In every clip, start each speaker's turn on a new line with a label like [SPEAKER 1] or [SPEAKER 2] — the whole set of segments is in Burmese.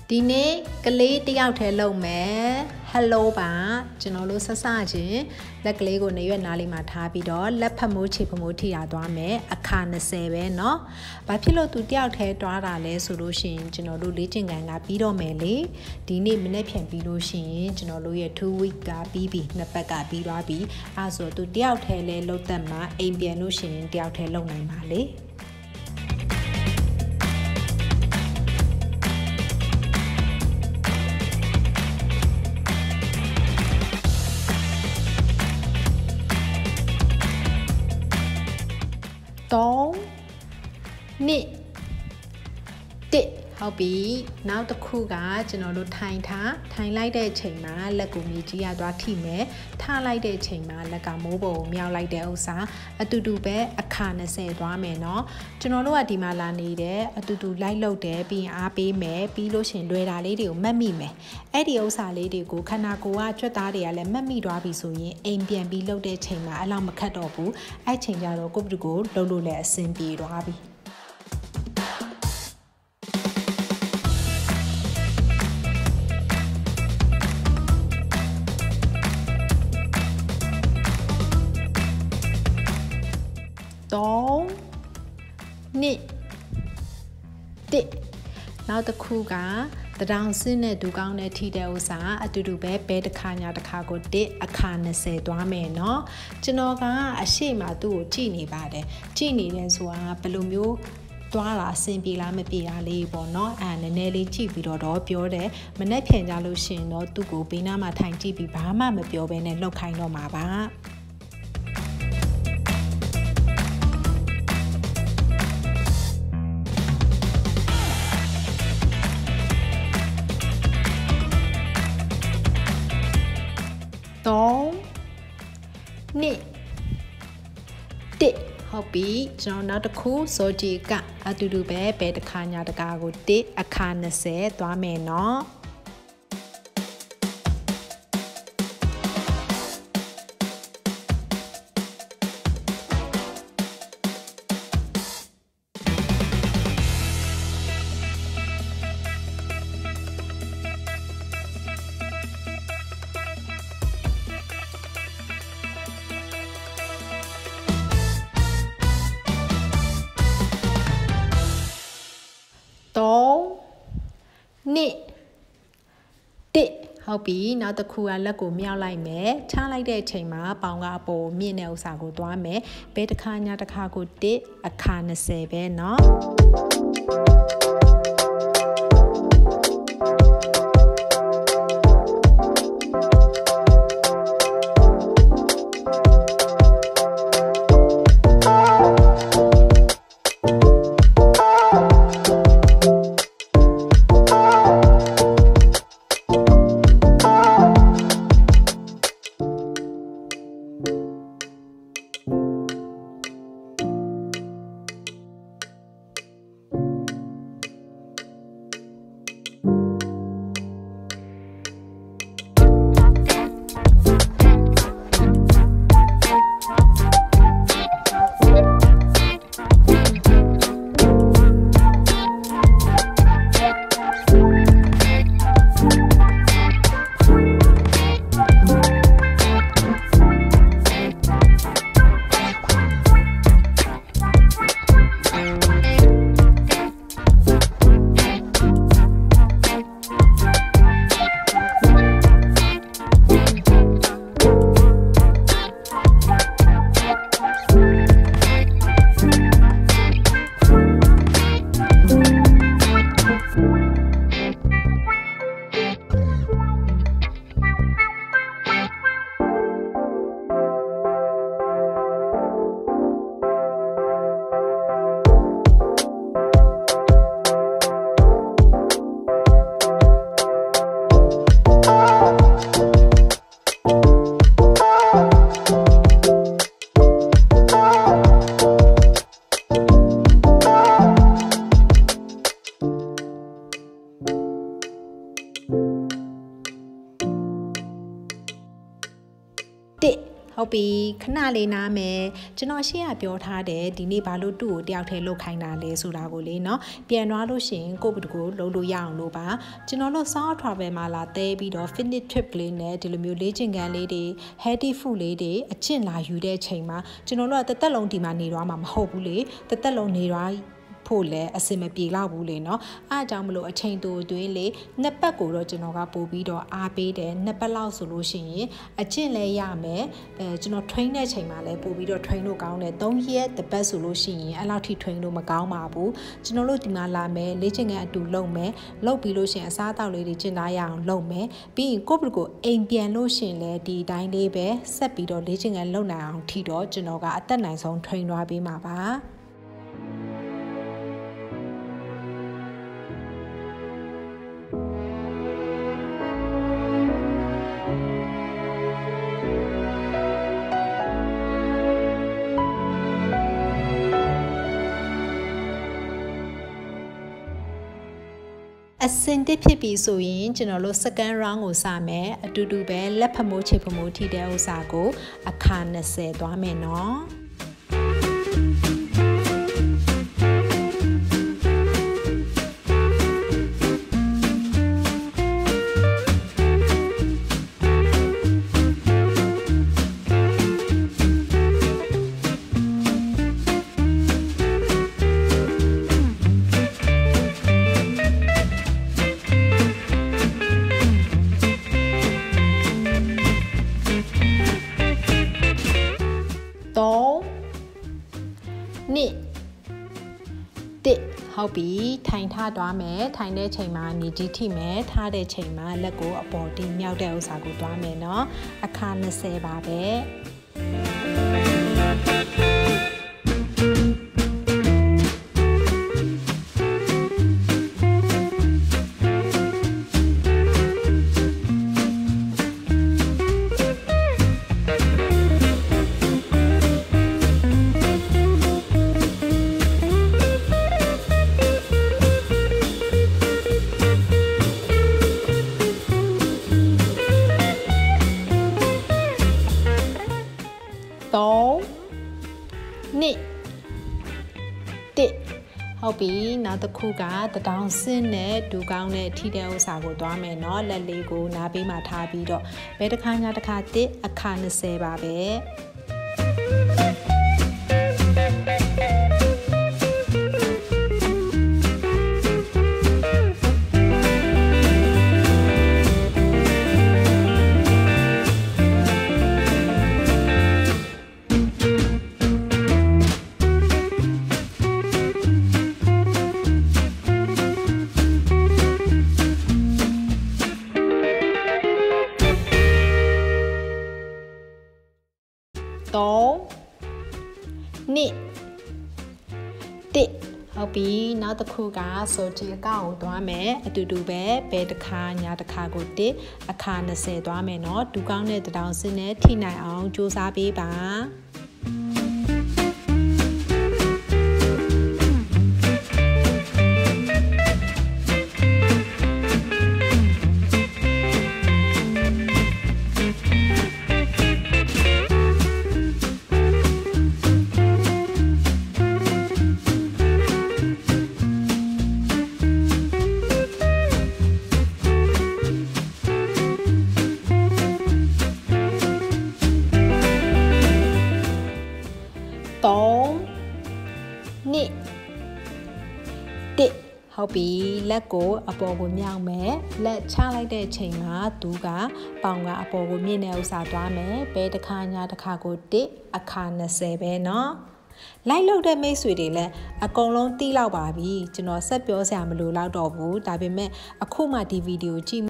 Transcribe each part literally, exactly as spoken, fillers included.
[SPEAKER 1] ဒီနေ့ကလေးတယောက်ထဲလုံးမယ် Hello ပါကျွန်တော်တို့ဆက်စချင်းလက်ကလေးကိုနေရွက်နားလေးမှာထားပြီးတော့လက်ဖက်မိုးခြေဖမိုးထိရသွားမယ်အခါtwentyပဲเนาะဘာဖြစ်လို့သူတယောက်ထဲတွားတာလဲဆိုလို့ရှိရင်ကျွန်တော်တို့လေ့ကျင့်ခန်းကပြီးတော့မယ်လေဒီနေ့မနေ့ပြန်ပြီးလို့ရှိရင်ကျွန်တော်တို့ရဲ့two week ကပြီးပြီနှစ်ပတ်ကပြီးသွားပြီအဲဆိုသူတယောက်ထဲလဲလုံးသက်မှာအိမ်ပြန်လို့ရှိရင်တယောက်ထဲလုံးနိုင်ပါလေTốn nị tịဟုတ်ပြီနောက်တစ်ခုကကျွန်တော်တို့ထိုင်ထားထိုင်လိုက်တဲ့အချိန်မှာလက်ကိုမြေကြီးရသွားထိမယ်ထားလိုက်တဲ့အချိန်မှာလက်ကမိုးပေါ်ကိုမြောက်လိုက်တဲ့ဥစ္စာအတူတူပဲအခါtwentyသွားမယ်เนาะကျွန်တော်တို့ကဒီမှာလာနေတယ်အတူတူလိုက်လုပ်တယ်ပြီးရင်အားပေးမယ်ပြီးလို့ရှင်လွယ်တာလေးတွေကိုမှတ်မိမယ်အဲ့ဒီဥစ္စာလေးတွေကိုခန္ဓာကိုယ်ကကြွက်သားတွေကလည်းမှတ်မိသွားပြီဆိုရင်အိမ်ပြန်ပြီးလုပ်တဲ့ချိန်မှာအလောက်မခတ်တော့ဘူးအဲ့ချိန်ကျတော့ကိုယ့်ဘက်ကိုလှုပ်လို့လည်းအဆင်ပြေသွားပြီTốn nị tịနောက်တစ်ခုကတဒေါင်စစ်နဲ့ဒူကောင်းနဲ့ထိတဲ့ဥစ္စာအတူတူပဲဘဲတစ်ခါညာတစ်ခါကိုတစ်အခါtwentyသွားမယ်เนาะကျွန်တော်ကအရှိမသူ့ကိုကြည့်နေပါတယ်ကြည့်နေတယ်ဆိုတာဘယ်လိုမျိုးသွားတာအဆင်ပြေလားမပြေလားလေးပေါ့เนาะအဲနည်းနည်းလေးကြည့်ပြီးတော့တော့ပြောတယ်မနေ့ဖြန်ကြလို့ရှင်တော့သူ့ကိုဘေးနားမှာထိုင်ကြည့်ပြီးဘာမှမပြောဘဲနဲ့လှုပ်ခိုင်းတော့မှာပါTốn nị tịဟုတ်ပြီကျွန်တော်နောက်တစ်ခုစောကြည့်ကအတူတူပဲဘယ်တစ်ခါညာတစ်ခါကိုတစ်အခါtwentyသွားမယ်เนาะTốn nị tịဟုတ်ပြီနောက်တစ်ခုကလက်ကိုမြောက်လိုက်မယ်ချလိုက်တဲ့အချိန်မှာပေါင်ကအပေါ်မြင့်တဲ့ဥစ္စာကိုသွားမယ်ဘယ်တစ်ခါညာတစ်ခါကိုတစ်အခါtwentyပဲเนาะဟုတ်ပြီခဏလေးနားမယ်ကျွန်တော်ရှေ့ကပြောထားတယ်ဒီနေ့ဘာလို့သူ့ကိုတယောက်တည်းလုတ်ခိုင်းတာလဲဆိုတာကိုလေနော်ပြန်သွားလို့ရှိရင်ကိုယ့်ဘက်ကိုလုံးလို့ရအောင်လို့ပါကျွန်တော်တို့ South Travel မှာလာတဲပြီးတော့ fitness trip လေးနဲ့ဒီလိုမျိုးလေ့ကျင့်ခန်းလေးတွေ healthy food လေးတွေအကျင့်လာယူတဲ့ချိန်မှာကျွန်တော်တို့ကတစ်သက်လုံးဒီမှာနေတော့မှာမဟုတ်ဘူးလေတစ်သက်လုံးနေတော့ဖို့လဲအစင်မပြေတော့ဘူးလေနော်အားကြောင့်မလို့အချိန်တိုတွင်းလေနှစ်ပတ်ကိုတော့ကျွန်တော်ကပို့ပြီးတော့အားပေးတယ်နှစ်ပတ်လောက်ဆိုလို့ရှိရင်အကျင့်လဲရမယ်အဲကျွန်တော် train တဲ့ချိန်မှာလဲပို့ပြီးတော့ train လို့ကောင်းတယ်သုံးရက်တစ်ပတ်ဆိုလို့ရှိရင်အဲ့လောက်ထိ train လို့မကောင်းပါဘူးကျွန်တော်တို့ဒီမှာလာမယ်လေ့ကျင့်ခန်းအတူလုပ်မယ်လုပ်ပြီးလို့ရှိရင်အစားအသောက်လေးတွေကျင့်သားရအောင်လုပ်မယ်ပြီးရင်ကိုယ့်ဘက်ကိုအိမ်ပြန်လို့ရှိရင်လဲဒီအတိုင်းလေးပဲဆက်ပြီးတော့လေ့ကျင့်ခန်းလုပ်နိုင်အောင်ထီတော့ကျွန်တော်ကအသက်နိုင်ဆုံး train သွားပေးမှာပါအစင်တစ်ဖြစ်ပြီဆိုရင်ကျွန်တော်တို့ second round ကိုစမယ်အတူတူပဲလက်ဖမိုးချေဖမိုးထိတဲ့ဥစ္စာကိုအခါ၂၀သွားမယ်နော်နှစ်တစ်ဟုတ်ပြီထိုင်ထားသွားမယ်ထိုင်တဲ့ချိန်မှာမြေကြီးထိမယ်ထားတဲ့ချိန်မှာလက်ကိုအပေါ်တင်မြောက်တဲ့ဥစ္စာကိုသွားမယ်နော်အခါ၂၀ပါပဲသုံးနှစ်တစ်ဟုတ်ပြီနောက်တစ်ခုကတတောင်စင်းနဲ့ဒူကောင်းနဲ့ထိတဲ့ဥစ္စာကိုသွားမယ်เนาะလက်လေးကိုနားပေးမှထားပြီးတော့ဘယ်တစ်ခါညာတစ်ခါတစ်အခါ၂၀ပါပဲသုံးနှစ်တစ်ဟုတ်ပြီနောက်တစ်ခုကဆိုဒီအကောင့်ကိုသွားမယ်အတူတူပဲဘယ်တစ်ခါညာတစ်ခါကိုတစ်အခါ၂၀သွားမယ်เนาะဒူကောင်းတဲ့တတောင်စင်းနဲ့ထိနိုင်အောင်စူးစမ်းပေးပါသုံးနှစ်တစ်ဟုတ်ပြီလက်ကိုအပေါ်ကိုမြောက်မယ်လက်ချလိုက်တဲ့ချိန်မှာသူကပေါင်ကအပေါ်ကိုမြင့်တဲ့ဥစ္စာသွားမယ်ဘယ်တစ်ခါညာတစ်ခါကိုတစ်အခါ၂၀ပဲเนาะလိုက်လို့တဲ့မိတ်ဆွေတွေလည်းအကုန်လုံးတီးလောက်ပါပြီကျွန်တော်ဆက်ပြောစရာမလိုတော့တော့ဘူးဒါပေမဲ့အခုမှဒီဗီဒီယိုကြည့်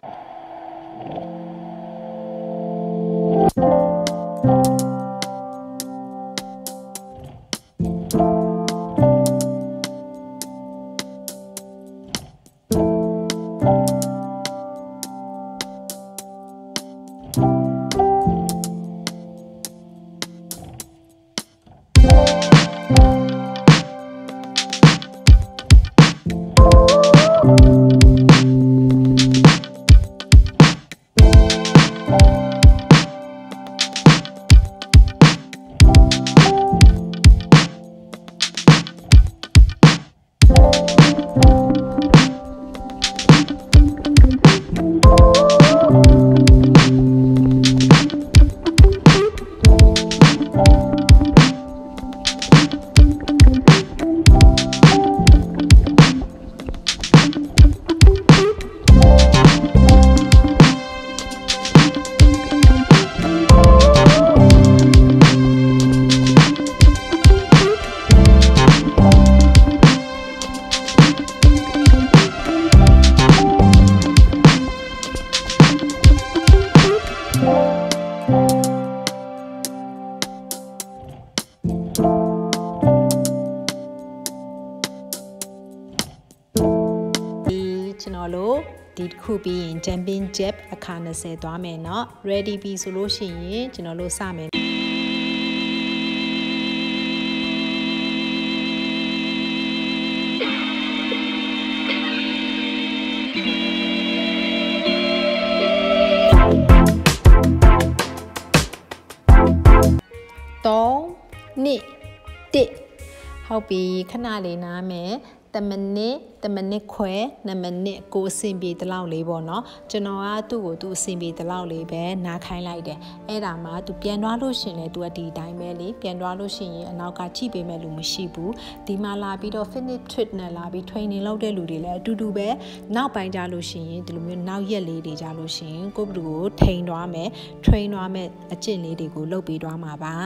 [SPEAKER 1] ဒီတစ်ခုပြီးရင် jumping jab အခါtwentyသွားမယ်เนาะ ready ပြီဆိုလို့ရှိရင်ကျွန်တော်တို့စမယ်three two oneဟုတ်ပြီခဏလေးနားမယ်တမနစ်တမနစ်ခွဲနှစ်မိနစ်ကိုအဆင်ပြေတလောက်လေးပေါ့နော်ကျွန်တော်ကသူ့ကိုသူ့အဆင်ပြေတလောက်လေးပဲနားခိုင်းလိုက်တယ်အဲ့ဒါမှသူပြန်သွားလို့ရှင်လေသူကဒီတိုင်းပဲလေပြန်သွားလို့ရှင်ရင်အနောက်ကချိပေးမဲ့လူမရှိဘူးဒီမှာလာပြီးတော့ fitness trip နဲ့လာပြီး training လုပ်တဲ့လူတွေလည်းအတူတူပဲနောက်ပိုင်းကြလို့ရှင်ရင်ဒီလိုမျိုးနောက်ရက်လေးတွေကြလို့ရှင်ကိုယ့်ဘလူကိုထိန်သွားမယ် train သွားမယ်အကျင့်လေးတွေကိုလုပ်ပေးသွားမှာပါ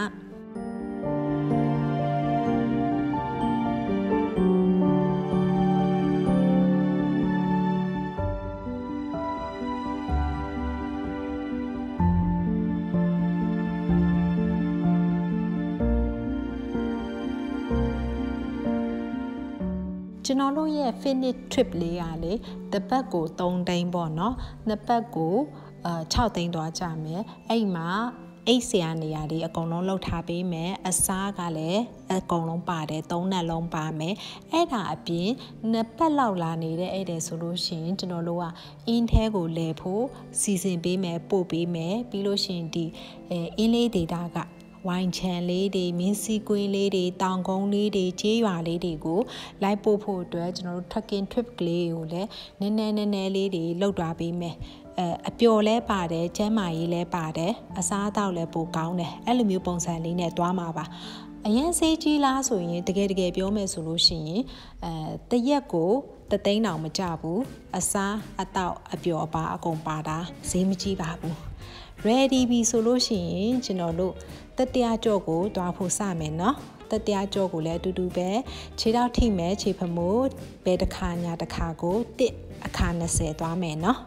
[SPEAKER 1] ကျွန်တော်တို့ရဲ့ fitness trip လေးอ่ะလေတစ်ပတ်ကိုthreeသိန်းပေါ့เนาะနှစ်ပတ်ကိုအာsixသိန်းသွားကြမယ်အဲ့မှာအိတ်ဆရာနေရာတွေအကုန်လုံးလောက်ထားပေးမယ်အစားကလည်းအကုန်လုံးပါတယ်သုံးနက်လုံးပါမယ်အဲ့ဒါအပြင်နှစ်ပတ်လောက်လာနေတဲ့အဲ့ဒါဆိုလို့ရှိရင်ကျွန်တော်တို့ကအင်းထဲကိုလဲဖို့စီစဉ်ပေးမယ်ပို့ပေးမယ်ပြီးလို့ရှိရင်ဒီအဲအင်းလေး data ကဝိုင်ချန်လေးတွေမင်းစီကွင်းလေးတွေတောင်ကုန်းလေးတွေကျေးရွာလေးတွေကိုလိုက်ပို့ဖို့အတွက်ကျွန်တော်တို့ trekking trip ကလေးကိုလည်းနည်းနည်းနည်းနည်းလေးတွေလောက်သွားပေးမယ်အဲအပျော်လဲပါတယ်ကျမ်းမာရေးလဲပါတယ်အစားအသောက်လဲပိုကောင်းတယ်အဲ့လိုမျိုးပုံစံလေးနဲ့သွားမှာပါအရင်စေးကြီးလားဆိုရင်တကယ်တကယ်ပြောမယ်ဆိုလို့ရှိရင်အဲတရက်ကိုတသိန်းတောင်မကြဘူးအစားအသောက်အပျော်အပါအကုန်ပါတာဈေးမကြီးပါဘူး ready ပြီဆိုလို့ရှိရင်ကျွန်တော်တို့တတိယကြော့ကိုတွားဖို့စမယ်เนาะတတိယကြော့ကိုလည်းအတူတူပဲခြေထောက်ထိမယ်ခြေဖမိုးဘယ်တစ်ခါညာတစ်ခါကိုတစ်အခါtwentyသွားမယ်เนาะ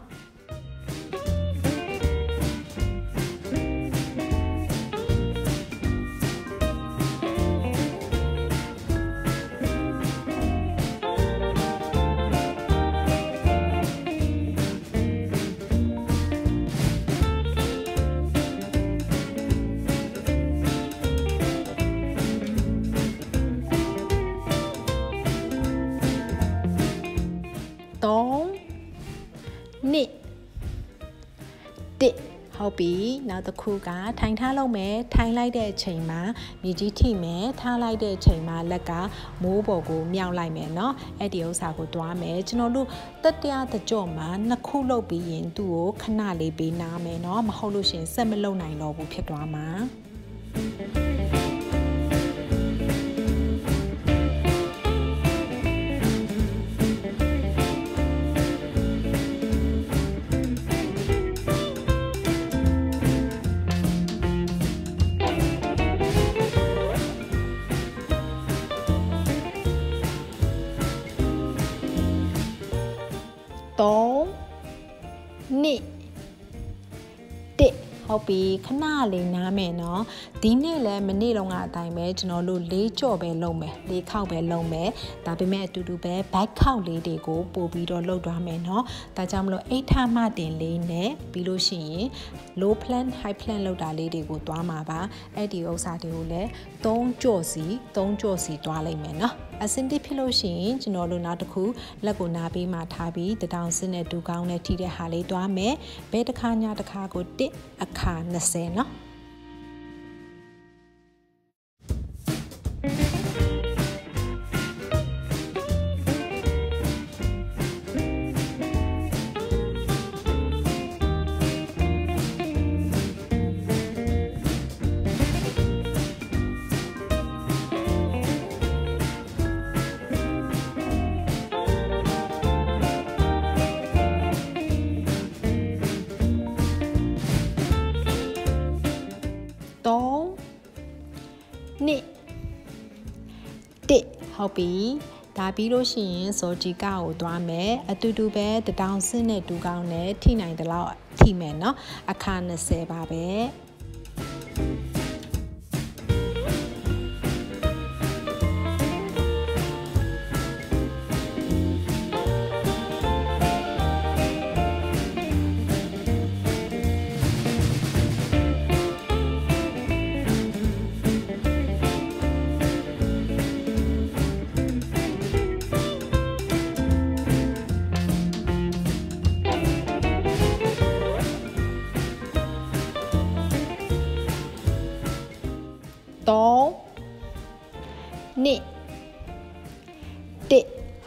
[SPEAKER 1] နှစ်တစ်ဟုတ်ပြီနောက်တစ်ခုကထိုင်ထားလုပ်မယ်ထိုင်လိုက်တဲ့အချိန်မှာမြေကြီးထိမယ်ထားလိုက်တဲ့အချိန်မှာလက်ကမိုးပေါ်ကိုမြောက်လိုက်မယ်เนาะအဲ့ဒီဥစ္စာကိုတွားမယ်ကျွန်တော်တို့တတိယတကြော့မှာနှစ်ခုလုပ်ပြီးရင်သူ့ကိုခဏလေးပေးနားမယ်เนาะမဟုတ်လို့ရှင်ဆက်မလုပ်နိုင်တော့ဘူးဖြစ်သွားမှာthree two oneဟုတ်ပြီခဏလေးနားမယ်เนาะဒီနေ့လည်းမနေ့တုန်းကအတိုင်းပဲကျွန်တော်တို့လေးကြော့ပဲလုပ်မယ်လေးခေါက်ပဲလုပ်မယ်ဒါပေမဲ့အတူတူပဲ back ခေါက်လေးတွေကိုပို့ပြီးတော့လုပ်သွားမယ်เนาะဒါကြောင့်မလို့အိတ်ထမှတင်လေးနဲ့ပြီးလို့ရှိရင် low plan high plan လောက်တာလေးတွေကိုသွားမှာပါအဲ့ဒီဥစ္စာတွေကိုလည်းthreeကြော့စီthreeကြော့စီသွားလိုက်မယ်เนาะအစင်တိဖြစ်လို့ရှိရင်ကျွန်တော်တို့နောက်တစ်ခုလက်ကိုနားပေးမှထားပြီးတတောင်စစ်နဲ့ဒူကောင်းနဲ့ထိတဲ့ဟာလေးသွားမယ်ဘယ်တစ်ခါညတစ်ခါကိုတစ်အခါtwentyเนาะနှစ်တစ်ဟုတ်ပြီဒါပြီးလို့ရှိရင်ဇော်ဂျီကာကိုသွားမယ်အတူတူပဲတတောင်စစ်နဲ့ဒူကောင်းနဲ့ထိနိုင်တယ်လို့ထိမယ်เนาะအခါtwentyပါပဲ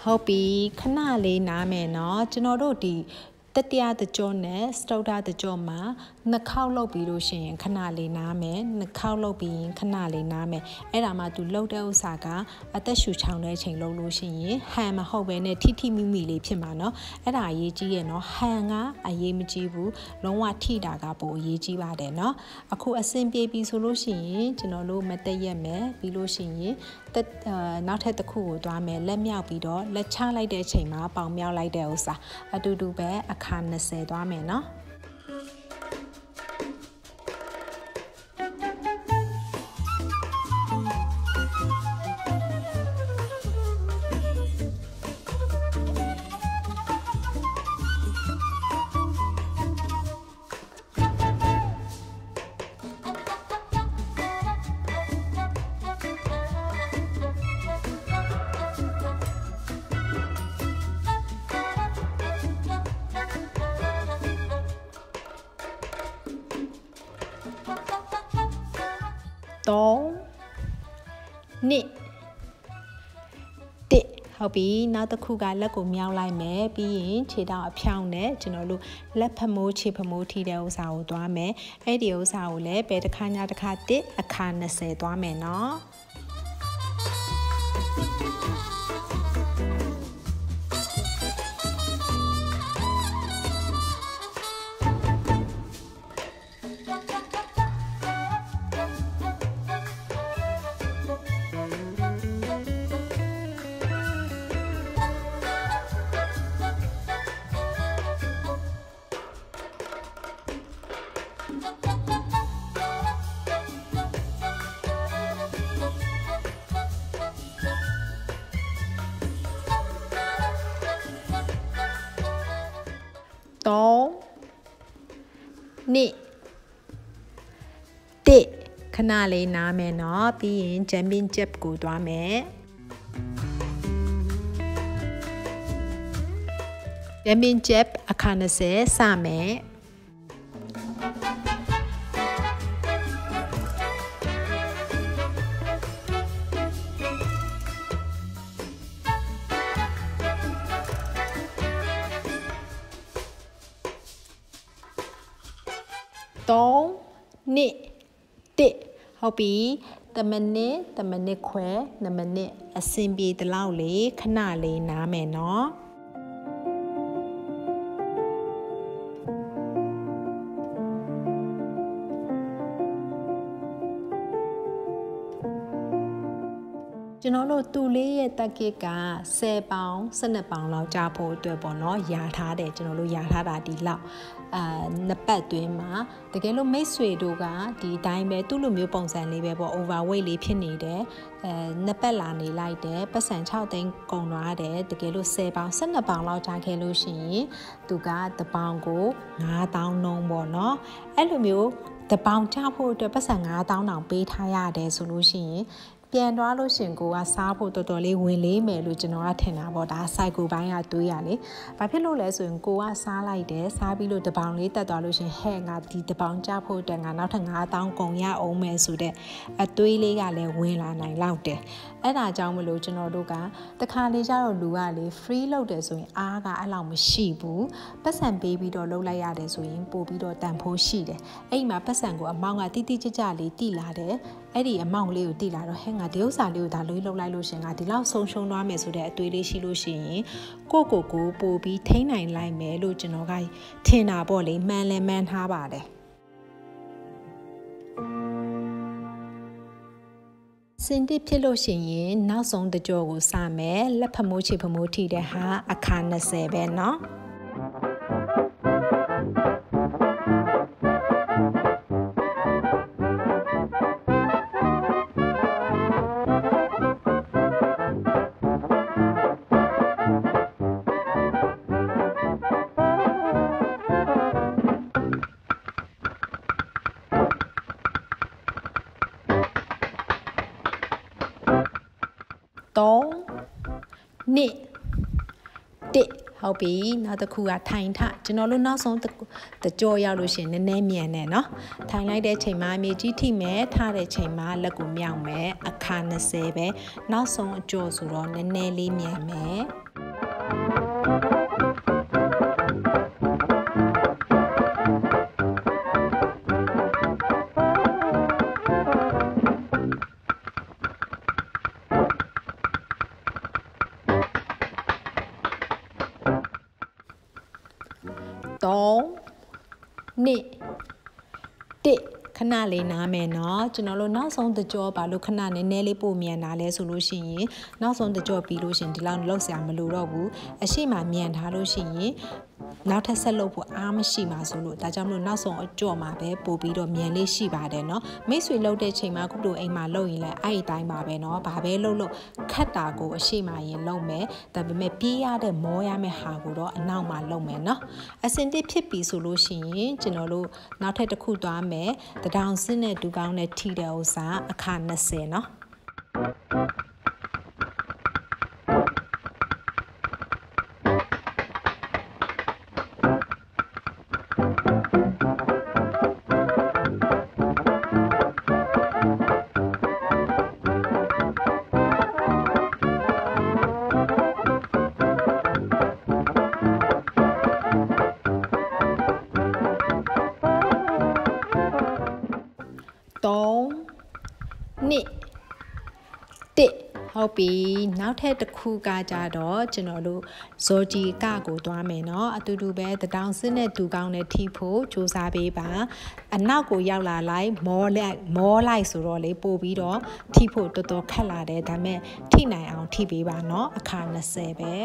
[SPEAKER 1] ဟုတ်ပြီခဏလေးနားမယ်နော်ကျွန်တော်တို့ဒီတတိယတကြောနဲ့စတုဒ္ဓတကြောမှာနှစ်ခေါက်လုပ်ပြီးလို့ရှိရင်ခဏလေးနားမယ်နှစ်ခေါက်လုပ်ပြီးရင်ခဏလေးနားမယ်အဲ့ဒါမှသူလှုပ်တဲ့ဥစ္စာကအသက်ရှူချောင်တဲ့အချိန်လုပ်လို့ရှိရင်ဟန်မဟုတ်ပဲနဲ့ထိထိမိမိလေးဖြစ်မှာနော်အဲ့ဒါအရေးကြီးရဲ့နော်ဟန်ကအရေးမကြီးဘူးလုံးဝထိတာကပိုအရေးကြီးပါတယ်နော်အခုအဆင်ပြေပြီဆိုလို့ရှိရင်ကျွန်တော်တို့မတက်ရက်မယ်ပြီးလို့ရှိရင်တက်နောက်ထပ်တစ်ခုကိုသွားမယ်လက်မြောက်ပြီးတော့လက်ချလိုက်တဲ့အချိန်မှာပေါင်မြောက်လိုက်တဲ့ဥစ္စာအတူတူပဲအခါ20သွားမယ်နော်တော့နှစ်တစ်ဟုတ်ပြီနောက်တစ်ခုကလက်ကိုမြောက်လိုက်မယ်ပြီးရင်ခြေထောက်အဖြောင်းနဲ့ကျွန်တော်တို့လက်ဖမိုးခြေဖမိုးထိတဲ့ဥစ္စာကိုသွားမယ်အဲ့ဒီဥစ္စာကိုလည်းဘယ်တစ်ခါညတစ်ခါတစ်အခါ20သွားမယ်နော်တော့နှစ်တစ်ခဏလေးနားမယ်နော်ပြီးရင် championship ကိုသွားမယ် championship အခါ20စမယ်တော့နှစ်တစ်ဟုတ်ပြီတမနစ်တမနစ်ခွဲနမနစ်အစင်ပြေတလောက်လေးခဏလေးနားမယ်နော်ကျွန်တော်တို့သူလေးရဲ့တက်ကစ်က10ပေါင်12ပေါင်လောက်ကြာဖို့အတွက်ပေါ့နော်ယာထားတယ်ကျွန်တော်တို့ယာထားတာဒီလောက်အာနှစ်ပတ်တွင်းမှာတကယ်လို့မိတ်ဆွေတို့ကဒီအတိုင်းပဲသူ့လိုမျိုးပုံစံလေးပဲပေါ့ overweight လေးဖြစ်နေတယ်အဲနှစ်ပတ်လာနေလိုက်တယ်ပတ်စံ6သိန်းကုန်သွားတယ်တကယ်လို့10ပေါင်12ပေါင်လောက်ကြာခဲ့လို့ရှိရင်သူကတပေါင်ကို၅သောင်းနှုန်းပေါ့နော်အဲ့လိုမျိုးတပေါင်ချဖို့အတွက်ပတ်စံ၅သောင်းတောင်ပေးထားရတယ်ဆိုလို့ရှိရင်ပြန်သွားလို့ရှင်ကိုကစားဖို့တော်တော်လေးဝင်လေးမယ်လို့ကျွန်တော်ကထင်တာပေါ့ဒါ cycle ဘိုင်းကတွေးရလေဘာဖြစ်လို့လဲဆိုရင်ကိုကစားလိုက်တယ်စားပြီးလို့တပေါင်လေးတက်သွားလို့ရှင်ဟဲ့ငါဒီတပေါင်ကြဖို့အတွက်ငါနောက်ထပ်၅သောင်းကုန်ရအောင်မယ်ဆိုတဲ့အတွေးလေးကလည်းဝင်လာနိုင်လောက်တယ်အဲ့ဒါကြောင့်မလို့ကျွန်တော်တို့ကတခါလေကျတော့လူကလေ free လုပ်တယ်ဆိုရင်အားကအဲ့လောက်မရှိဘူးပတ်စံပေးပြီးတော့လုပ်လိုက်ရတယ်ဆိုရင်ပို့ပြီးတော့တန်ဖိုးရှိတယ်အဲ့ဒီမှာပတ်စံကိုအမောင်ကတိတိကျကျလေးတိလာတယ်အဲ့ဒီအမောင်လေးကိုတိလာတော့ဟဲ့ငါဒီဥစ္စာလေးကိုဒါလွေးလုပ်လိုက်လို့ရှင်ငါဒီလောက်ဆုံးရှုံးသွားမယ်ဆိုတဲ့အတွေးလေးရှိလို့ရှိရင်ကိုကိုကိုပို့ပြီးထိန်းနိုင်လိုက်မယ်လို့ကျွန်တော်ကထင်တာပေါ့လေမှန်လဲမှန်ထားပါတယ်စင်တစ်ဖြစ်လို့ရှိရင်နောက်ဆုံးတကြောကိုစမယ်လက်ဖမိုးချေဖမိုးထိတဲ့ဟာအခါ20ပဲเนาะတော့နှစ်တစ်ဟဟုတ်ပြီနောက်တစ်ခုကထိုင်ထကျွန်တော်တို့နောက်ဆုံးတကြောရောက်လို့ရှိရင်နည်းနည်းမြန်နေနော်ထိုင်လိုက်တဲ့ချိန်မှာမြေကြီးထိမယ်ထားတဲ့ချိန်မှာလက်ကိုမြောက်မယ်အခါ20ပဲနောက်ဆုံးအကြောဆိုတော့နည်းနည်းလေးမြန်မယ်သုံးနှစ်တစ်ခဏလေးနားမယ်နော်ကျွန်တော်တို့နောက်ဆုံးတကြောဘာလို့ခဏနည်းနည်းလေးပို့မြန်တာလဲဆိုလို့ရှိရင်နောက်ဆုံးတကြောပြီးလို့ရှိရင်ဒီလောက်လောက်ဆရာမလိုတော့ဘူးအရှိမမြန်ထားလို့ရှိရင်နောက်ထပ်ဆက်လုပ်ဖို့အားမရှိပါဆိုလို့ဒါကြောင့်မလို့နောက်ဆုံးအကြောမှာပဲပို့ပြီးတော့မြန်လေးရှိပါတယ်နော်မိတ်ဆွေလုပ်တဲ့ချိန်မှာခုတို့အိမ်မှာလုပ်ရင်လည်းအဲ့ဒီတိုင်းပါပဲနော်ဘာပဲလုပ်လို့ခတ်တာကိုအရှိမရင်လုပ်မယ်ဒါပေမဲ့ပြေးရတဲ့မောရမယ့်ဟာကိုတော့အနောက်မှာလုပ်မယ်နော်အစင်တစ်ဖြစ်ပြီဆိုလို့ရှိရင်ကျွန်တော်တို့နောက်ထပ်တစ်ခုသွားမယ်တဒေါင်စစ်နဲ့ဒူကောင်းနဲ့ထိတဲ့ဥစ္စာအခါ20နော်သုံးနှစ်တစ်ဟုတ်ပြီနောက်ထပ်တစ်ခုကကြတော့ကျွန်တော်တို့ဇော်ဂျီကကိုသွားမယ်เนาะအတူတူပဲတဒေါင်စစ်နဲ့ဒူကောင်းနဲ့ထိဖို့စူးစမ်းပေးပါအနောက်ကိုရောက်လာလိုက်မောလိုက်မောလိုက်ဆိုတော့လေပို့ပြီးတော့ထိဖို့တော်တော်ခက်လာတယ်ဒါပေမဲ့ထိနိုင်အောင်ထိပေးပါเนาะအခါ20ပဲ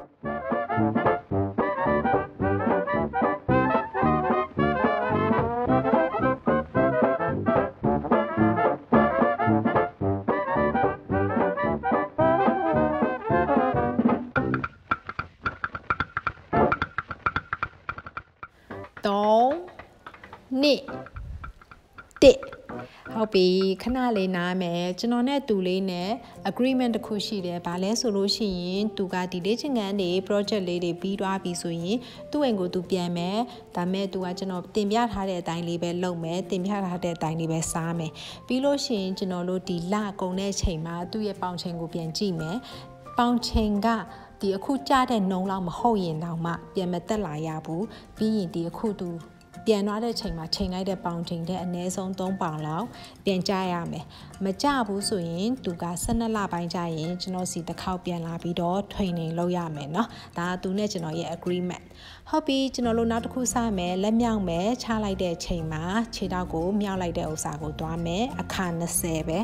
[SPEAKER 1] သုံးနှစ်တစ်ဟုတ်ပြီခဏလေးနားမယ်ကျွန်တော်နဲ့သူလေးနဲ့ agreement တစ်ခုရှိတယ်ဘာလဲဆိုလို့ရှိရင်သူကဒီလေ့ကျင့်ခန်းတွေ project လေးတွေပြီးသွားပြီဆိုရင်သူ့အိမ်ကိုသူပြန်မယ်ဒါမဲ့သူကကျွန်တော်တင်ပြထားတဲ့အတိုင်းလေးပဲလုပ်မယ်တင်ပြထားတဲ့အတိုင်းလေးပဲစားမယ်ပြီးလို့ရှိရင်ကျွန်တော်တို့ဒီလကုန်တဲ့ချိန်မှာသူ့ရဲ့ပေါင်ချိန်ကိုပြန်ကြည့်မယ်ပေါင်ချိန်ကဒီအခုကြားတဲ့နှုံလောက်မဟုတ်ရင်တော့မှပြန်မတက်လာရဘူးပြီးရင်ဒီအခုသူပြန်သွားတဲ့ချိန်မှာချိန်လိုက်တဲ့ပေါင်ချိန်တဲ့အနည်းဆုံးသုံးပေါင်လောက်ပြန်ကြရမယ်မကြဘူးဆိုရင်သူက十二လပိုင်းကြရင်ကျွန်တော်စီတစ်ခေါက်ပြန်လာပြီးတော့ training လုပ်ရမယ်เนาะဒါကသူနဲ့ကျွန်တော်ရဲ့ agreement ဟုတ်ပြီကျွန်တော်တို့နောက်တစ်ခုစမယ်လက်မြောက်မယ်ချလိုက်တဲ့ချိန်မှာခြေထောက်ကိုမြောက်လိုက်တဲ့ဥစ္စာကိုသွားမယ်အခါ20ပဲ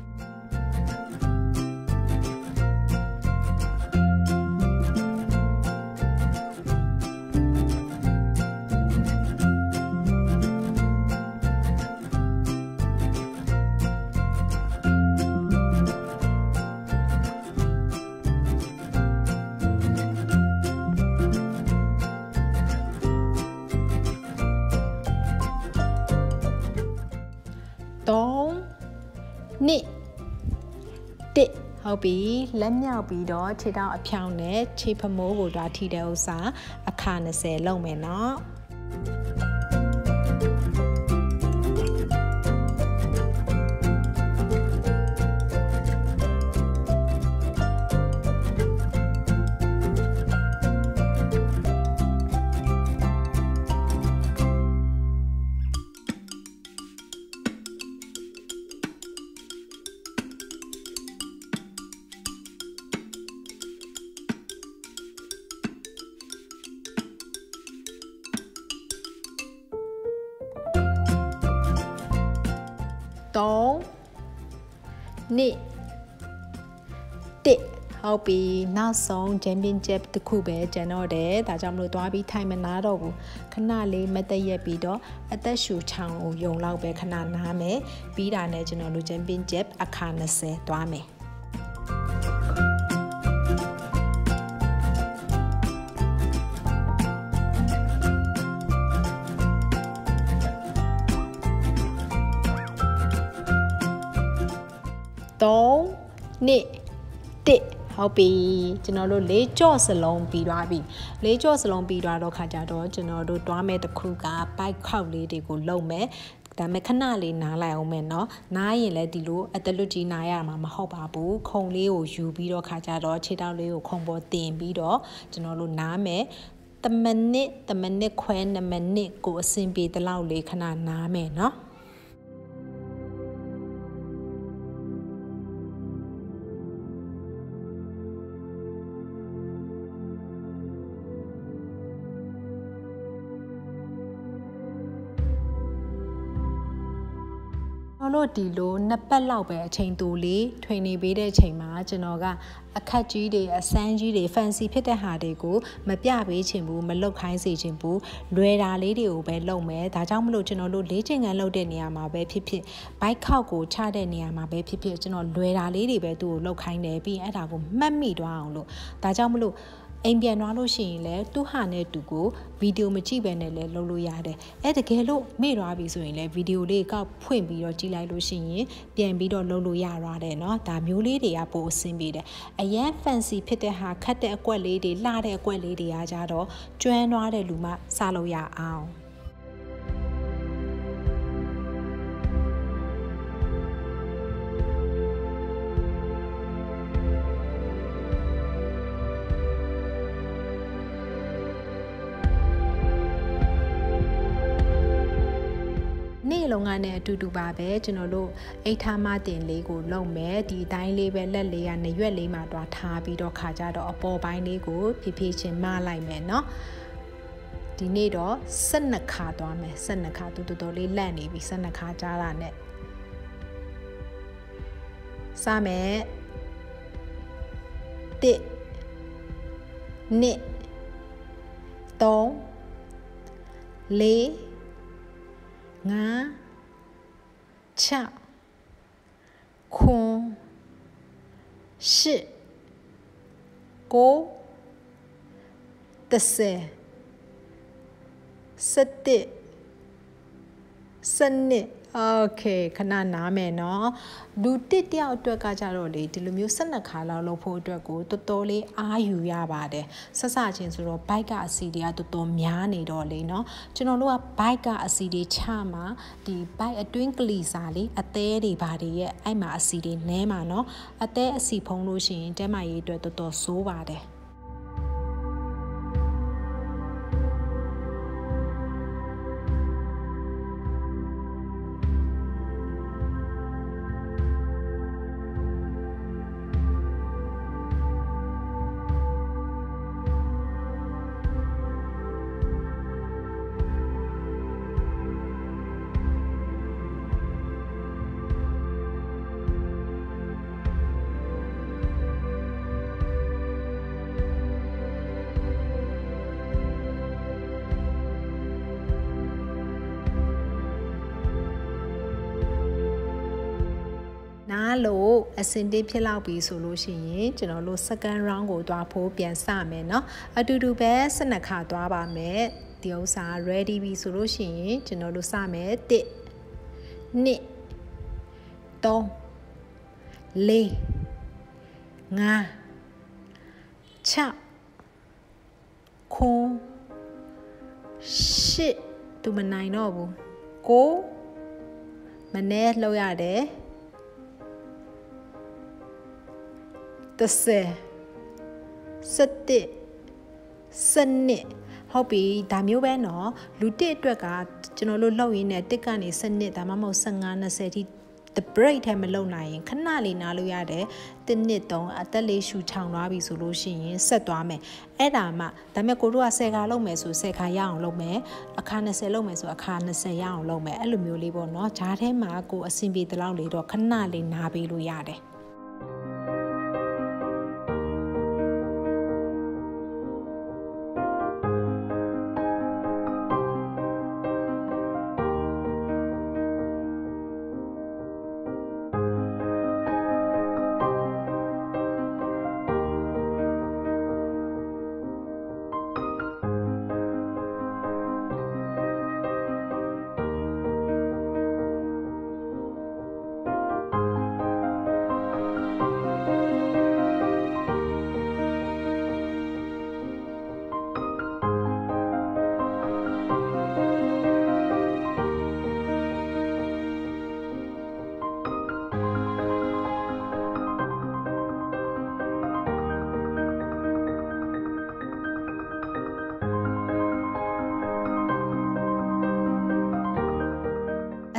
[SPEAKER 1] သုံးနှစ်တစ်ဟုတ်ပြီလက်မြောက်ပြီးတော့ခြေထောက်အဖြောင်းနဲ့ခြေဖမိုးကိုတွားထိတဲ့ဥစ္စာအခါ20လုံးမယ်เนาะသုံးနှစ်တစ်ဟုတ်ပြီနောက်ဆုံး championship တစ်ခုပဲကျန်တော့တယ်ဒါကြောင့်မလို့သွားပြီးထိုင်မနာတော့ဘူးခဏလေးမသက်ရက်ပြီးတော့အသက်ရှူချောင်းကိုယုံလောက်ပဲခဏနားမယ်ပြီးတာနဲ့ကျွန်တော်တို့ championship အခါ20သွားမယ်သုံးနှစ်တစ်ဟဟုတ်ပြီကျွန်တော်တို့လေးကြော့စလုံးပြီးသွားပြီလေးကြော့စလုံးပြီးသွားတော့ခါကြတော့ကျွန်တော်တို့တွားမဲ့တစ်ခုကပိုက်ခောက်လေးတွေကိုလုံမယ်ဒါမဲ့ခဏလေးနားလိုက်အောင်မယ်နော်နားရင်လည်းဒီလိုအတလွတ်ကြီးနားရမှာမဟုတ်ပါဘူးခုံလေးကိုယူပြီးတော့ခါကြတော့ခြေထောက်လေးကိုခုံပေါ်တင်ပြီးတော့ကျွန်တော်တို့နားမယ်တမနစ်တမနစ်ခွဲနှစ်မိနစ်ကိုအဆင်ပြေတဲ့လောက်လေးခဏနားမယ်နော်ကျွန်တော်တို့ဒီလိုနှစ်ပတ်လောက်ပဲအချိန်တူလေးထွင်နေပေးတဲ့အချိန်မှာကျွန်တော်ကအခက်ကြီးတွေအစမ်းကြီးတွေ fancy ဖြစ်တဲ့ဟာတွေကိုမပြပေးချင်ဘူးမလုပ်ခိုင်းစေချင်ဘူးလွယ်တာလေးတွေကိုပဲလုပ်မယ်ဒါကြောင့်မလို့ကျွန်တော်တို့လေးချိန်ကန်လုပ်တဲ့နေရာမှာပဲဖြစ်ဖြစ်ဘိုက်ခောက်ကိုချတဲ့နေရာမှာပဲဖြစ်ဖြစ်ကျွန်တော်လွယ်တာလေးတွေပဲသူ့ကိုလုပ်ခိုင်းတယ်ပြီးရင်အဲ့ဒါကိုမှတ်မိသွားအောင်လို့ဒါကြောင့်မလို့အိမ်ပြန်သွားလို့ရှိရင်လည်းသူ့ဟာနဲ့တူကိုဗီဒီယိုမကြည့်ပဲနဲ့လည်းလုပ်လို့ရတယ်အဲတကယ်လို့မေ့သွားပြီဆိုရင်လည်းဗီဒီယိုလေးကောက်ဖွင့်ပြီးတော့ကြည့်လိုက်လို့ရှိရင်ပြန်ပြီးတော့လုပ်လို့ရရတယ်เนาะဒါမျိုးလေးတွေကပိုအဆင်ပြေတယ်အရန် fancy ဖြစ်တဲ့ဟာခတ်တဲ့အကွက်လေးတွေလှတဲ့အကွက်လေးတွေကကြတော့ကျွမ်းသွားတဲ့လူမှစလို့ရအောင်နေ့လုံးကနဲ့အတူတူပါပဲကျွန်တော်တို့အိတ်ထားမတင်လေးကိုလုံမယ်ဒီအတိုင်းလေးပဲလက်လေးကနေရွက်လေးမှာတွားထားပြီးတော့ခါကြတော့အပေါ်ပိုင်းလေးကိုဖြည်းဖြည်းချင်းမလိုက်မယ်เนาะဒီနေ့တော့၁၂ခါသွားမယ်၁၂ခါတူတူတော်လေးလန့်နေပြီ၁၂ခါကြားတာနဲ့စမယ်တစ်နှစ်သုံးလေးငါးခြောက်ခုရှစ်ကိုတစ်ဆယ်စက်တစ်စနစ်โอเคခဏနားမယ်เนาะလူတစ်တယောက်အတွက်ကကြတော့လေဒီလိုမျိုး၁၂ခါလောက်လုပ်ဖို့အတွက်ကိုတော်တော်လေးအားယူရပါတယ်ဆက်စချင်းဆိုတော့ဘိုက်ကအစီတွေကတော်တော်များနေတော့လေเนาะကျွန်တော်တို့ကဘိုက်ကအစီတွေချမှာဒီဘိုက်အတွင်းကလီစာလေးအသေးတွေဘာတွေရဲ့အဲ့မှာအစီတွေနဲမှာเนาะအသေးအစီဖုံးလို့ရှိရင်တဲမရေးအတွက်တော်တော်ဆိုးပါတယ်နားလို့အစင်တစ်ဖြစ်လောက်ပြီဆိုလို့ရှိရင်ကျွန်တော်တို့ second round ကိုတွားဖို့ပြန်စမယ်เนาะအတူတူပဲ၁၂ခါတွားပါမယ်ဒီဥစ္စာ ready ပြီဆိုလို့ရှိရင်ကျွန်တော်တို့စမယ်တစ်နှစ်သုံးလေးငါးခြောက်ခုရှစ်သူမနိုင်တော့ဘူးကိုမနဲ့လှုပ်ရတယ်တစ်ဆယ်စက်တစ်စနစ်ဟုတ်ပြီဒါမျိုးပဲเนาะလူတစ်အတွက်ကကျွန်တော်တို့လှုပ်ရင်းနဲ့တစ်ကနေစနစ်ဒါမှမဟုတ်၁၅ ၂၀ထိ the break ထဲမလုံနိုင်ရင်ခဏလေးနားလို့ရတယ်တစ်နှစ်သုံးအသက်လေးရှူချောင်သွားပြီဆိုလို့ရှိရင်ဆက်သွားမယ်အဲ့ဒါမှဒါပေမဲ့ကိုတို့က၁၀ခါလုပ်မယ်ဆို၁၀ခါရအောင်လုပ်မယ်အခါ၂၀လုပ်မယ်ဆိုအခါ၂၀ရအောင်လုပ်မယ်အဲ့လိုမျိုးလေးပေါ့เนาะဂျားထဲမှာကိုအဆင်ပြေတဲ့လောက်လေးတော့ခဏလေးနားပေးလို့ရတယ်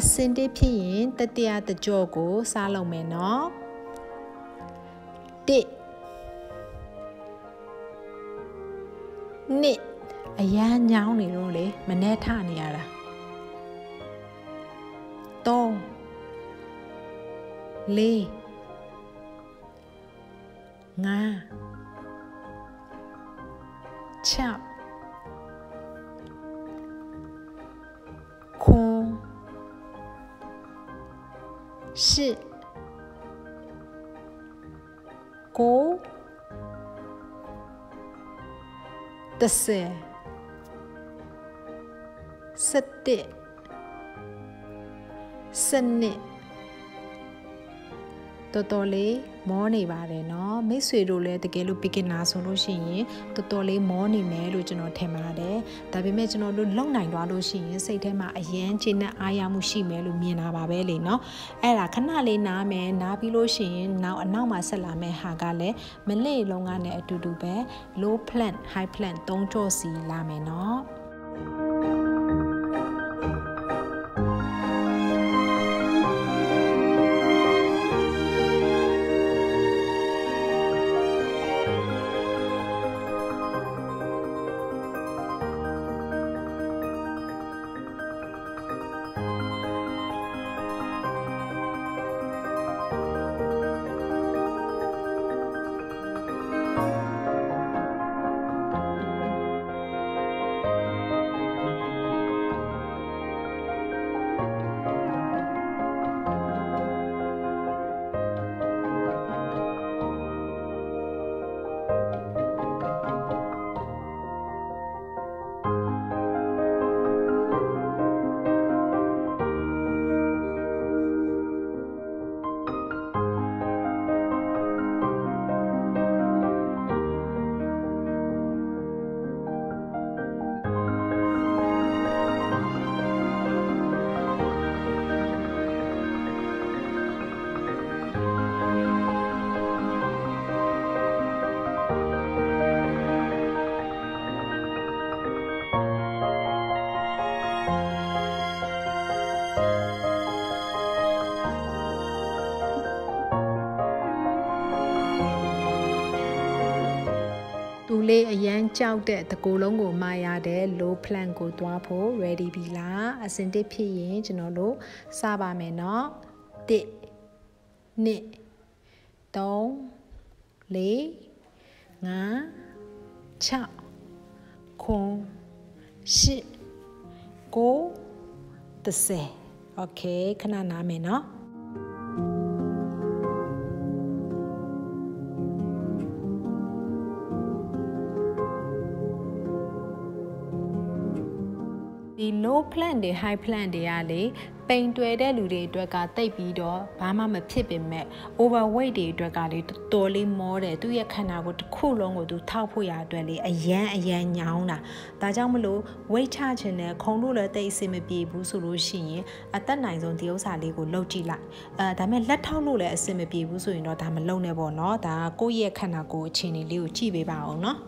[SPEAKER 1] စင်တစ်ဖြစ်ရင်တတိယတကြော့ကိုစားလုံးမယ်နော်တစ်နှစ်အရန်ညောင်းနေတော့လေမနဲ့ထနေရတာသုံးလေးငါးခြောက်ခု十、九、十、十一、十二တော်တော်လေးမောနေပါတယ်เนาะမိတ်ဆွေတို့လည်းတကယ်လို့ beginner ဆိုလို့ရှိရင်တော်တော်လေးမောနေမယ်လို့ကျွန်တော်ထင်ပါတယ်ဒါပေမဲ့ကျွန်တော်တို့လုံနိုင်သွားလို့ရှိရင်စိတ်ထဲမှာအယမ်းကျေနပ်အားရမှုရှိမယ်လို့မြင်တာပါပဲလေเนาะအဲ့ဒါခဏလေးနားမယ်နားပြီးလို့ရှိရင်နောက်အနောက်မှာဆက်လာမယ့်ဟာကလည်းမလေးလုံးကနဲ့အတူတူပဲ low plant high plant သုံးကြော့စီလာမယ်เนาะသူလေးအရန်ကြောက်တဲ့တကူလုံးကိုမာရတဲ့ low plant ကိုတွားဖို့ ready ပြီလားအစင်တစ်ဖြစ်ရင်ကျွန်တော်တို့စပါမယ်เนาะတစ်နှစ်သုံးလေးငါးခြောက်ခုရှစ်ကိုဒဆယ်โอเคခဏနားမယ်เนาะဒီ low plant တွေ high plant တွေကလေပိန်တွယ်တဲ့လူတွေအတွက်ကတိတ်ပြီးတော့ဘာမှမဖြစ်ပေမဲ့ overweight တွေအတွက်ကလေတော်တော်လေးမောတယ်သူ့ရဲ့ခန္ဓာကိုယ်တစ်ခုလုံးကိုသူထောက်ဖို့ရအတွက်လေအရန်အရန်ညောင်းတာဒါကြောင့်မလို့ weight ချခြင်းနဲ့ခုံလို့လည်းတိတ်အဆင်မပြေဘူးဆိုလို့ရှိရင်အသက်နိုင်ဆုံးဒီဥစ္စာလေးကိုလုပ်ကြည့်လိုက်အဲဒါပေမဲ့လက်ထောက်လို့လည်းအဆင်မပြေဘူးဆိုရင်တော့ဒါမလုပ်နဲ့ပေါ့နော်ဒါကိုယ့်ရဲ့ခန္ဓာကိုယ်အခြေအနေလေးကိုကြည့်ပေးပါအောင်နော်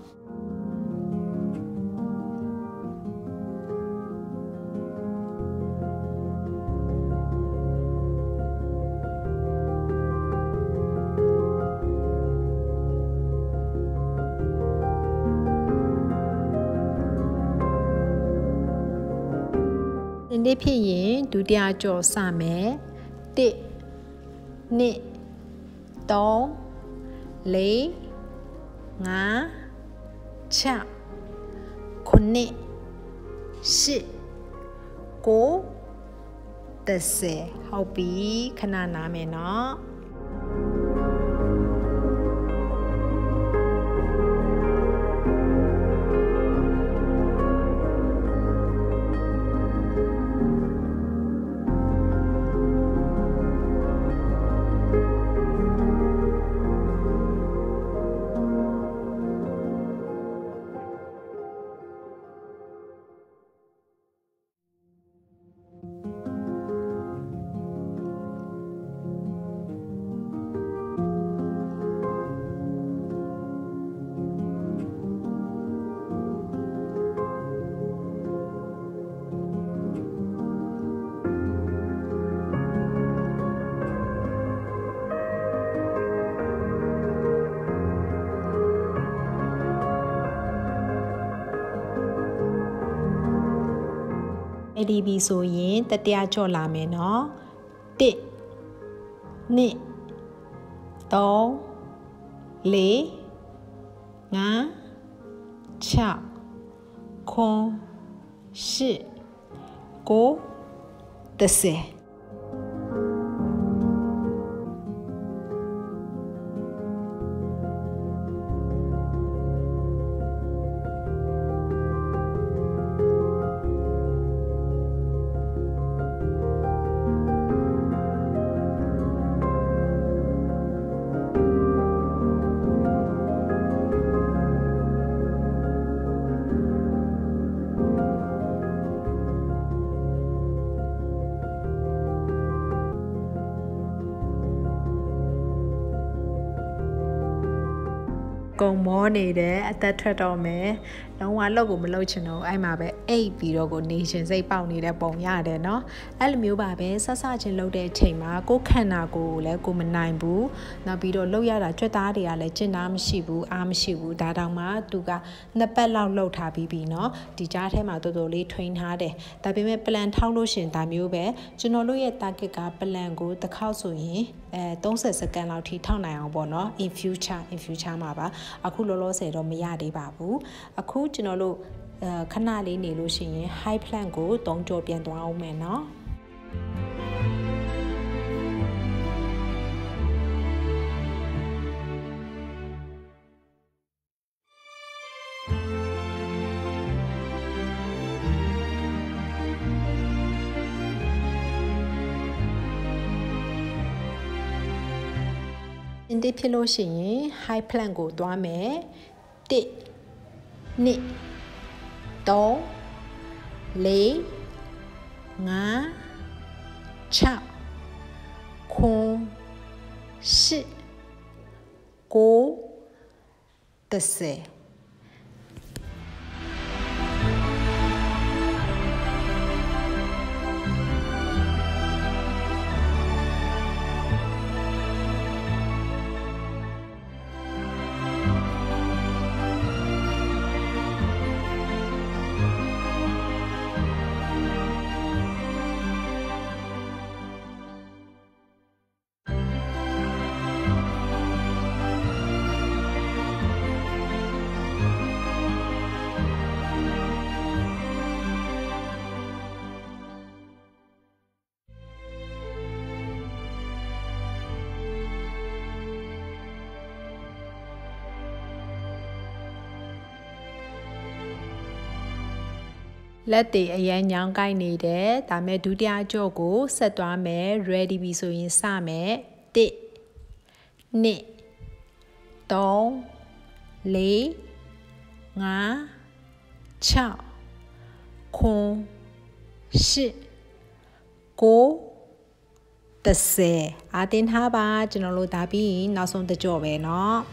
[SPEAKER 1] နေ့ဖြစ်ရင်ဒုတိယကြော့စမယ်တစ်နှစ်သုံးလေးငါးခြောက်ခုနှစ်ရှစ်ကိုဒဆယ်ဟုတ်ပြီခဏနားမယ်နော် A D B ဆိုရင်တတိယကြော်လာမယ်နော်တစ်နှစ်သုံးလေးငါးခြောက်ခုရှစ်ကိုတစ်ဆယ်ကုံမောနေတယ်အသက်ထွက်တော့မယ်လုံးဝလောက်ကိုမလုပ်ချင်တော့အဲ့မှာပဲအိတ်ပြီးတော့ကိုနေရှင်စိတ်ပေါက်နေတဲ့ပုံရတယ်เนาะအဲ့လိုမျိုးပါပဲဆဆချင်းလုပ်တဲ့အချိန်မှာကိုခန္ဓာကိုယ်ကိုလည်းကိုမနိုင်ဘူးနောက်ပြီးတော့လုပ်ရတာကြွက်သားတွေကလည်းကျင့်သားမရှိဘူးအားမရှိဘူးဒါတောင်မှသူကနှစ်ပတ်လောက်လှုပ်ထားပြီးပြီเนาะဒီကြားထဲမှာတော်တော်လေးထွင်ထားတယ်ဒါပေမဲ့ plan ထောက်လို့ရှင်ဒါမျိုးပဲကျွန်တော်တို့ရဲ့ target က plan ကိုတစ်ခေါက်ဆိုရင်အဲ30စက္ကန့်လောက်ထိထောက်နိုင်အောင်ပေါ့เนาะ in future in future မှာပါအခုလောလောဆယ်တော့မရသေးပါဘူးအခုကျွန်တော်တို့ခဏလေးနေလို့ရှိရင် high plan ကိုသုံးကြောပြန်သွားအောင်မယ်เนาะအင်းဒီဖြစ်လို့ရှိရင် high plan ကိုသွားမယ်တစ်နှစ်သုံးလေးငါးခြောက်ခုရှစ်ကိုတစ်ဆယ်လက်တွေအရန်ညောင်းကိုက်နေတယ်ဒါမဲ့ဒုတိယကြော့ကိုဆက်သွားမယ် ready ပြီဆိုရင်စမယ်တစ်နှစ်သုံးလေးငါးခြောက်ခုရှစ်ကိုတစ်ဆယ်အားတင်းထားပါကျွန်တော်တို့ဒါပြီးရင်နောက်ဆုံးတစ်ကြော့ပဲเนาะ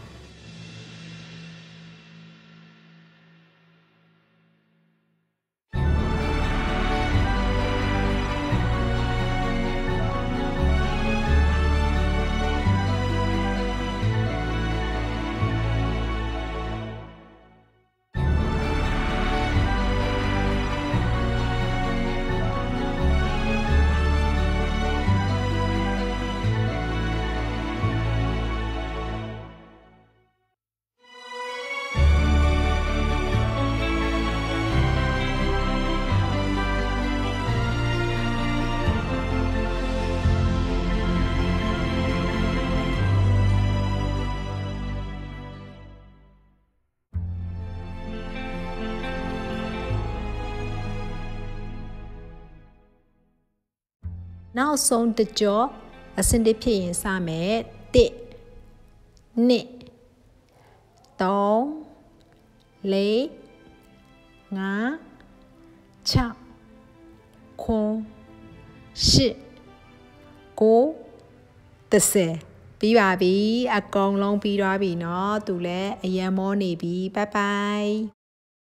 [SPEAKER 1] နောက်ဆုံးတစ်ကြော့အစင်တစ်ဖြစ်ရင်စမယ်တစ်နှစ်သုံးလေးငါးခြောက်ခုရှစ်ကိုတစ်ဆယ်ပြီးပါပြီအကုန်လုံးပြီးသွားပြီเนาะသူလည်းအရန်မောနေပြီဘိုင်ဘိုင်